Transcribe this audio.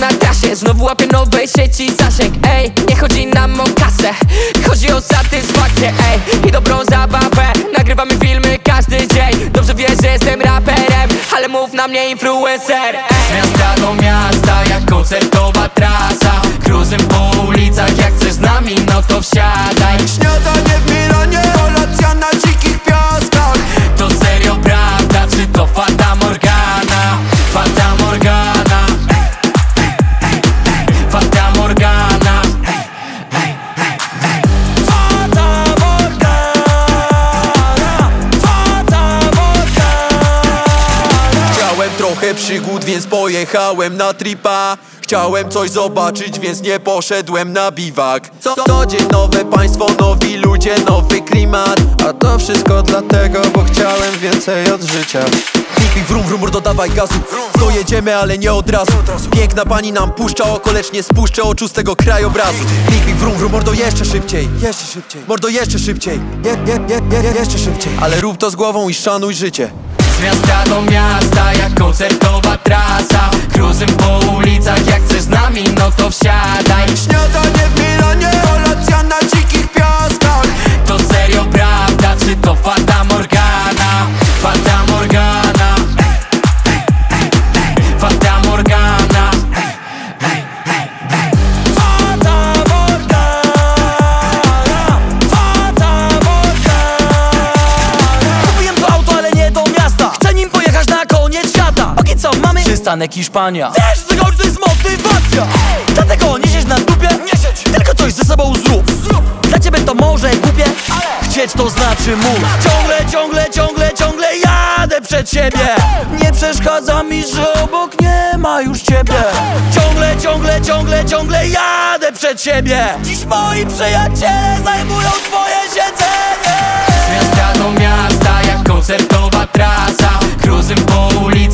na trasie, znowu łapię nowej sieci zasięg. Ej, nie chodzi nam o kasę, chodzi o satysfakcję, ej, i dobrą zabawę. Nagrywamy filmy każdy dzień, dobrze wiesz, że jestem raperem, ale mów na mnie influencer, ej. Z miasta do miasta, jak koncertowa trasa, cruzem po ulicach, jak chcesz z nami, no to wsiadaj. Śniadanie w Milanie, kolacja na dzikich piaskach. To serio prawda, czy to Fata Morgana? Fata Morgana, Fata Morgana, Fata Morgana, Fata Morgana. Chciałem trochę przygód, więc pojechałem na tripa. Chciałem coś zobaczyć, więc nie poszedłem na biwak. Co dzień nowe państwo, nowi ludzie, nowy klimat. A to wszystko dlatego, bo chciałem więcej od życia. Pik, wrum, wrum, dodawaj gazu. To jedziemy, ale nie od razu. Piękna pani nam puszcza oko, lecz nie spuszczę oczu z tego krajobrazu. Pik, wrum, wrum, mordo, jeszcze szybciej. Jeszcze szybciej. Mordo, jeszcze szybciej. Jeszcze szybciej. Ale rób to z głową i szanuj życie. z miasta do miasta, jak koncertowa trasa, cruzem po ulicach, jak chcesz z nami, no to wsiadaj. Śniadanie w Milanie, kolacja na dzikich piaskach. To serio prawda, czy to Fata Morgana? Fata Morgana, Fata Morgana, Fata Morgana, Fata Morgana. Kupiłem to auto, ale nie do miasta. Chcę nim pojechać na koniec świata. Póki co mamy przystanek Hiszpania. Wiesz, że to jest motywacja. Dlatego nie siedź na dupie, tylko coś ze sobą zrób. Dla ciebie to może głupie, chcieć to znaczy mów. Ciągle jadę przed siebie. Nie przeszkadza mi, że obok nie ma już ciebie. Ciągle jadę przed siebie. Dziś moi przyjaciele zajmują twoje siedzenie. z miasta do miasta, jak koncertowa trasa, cruzem po ulicach.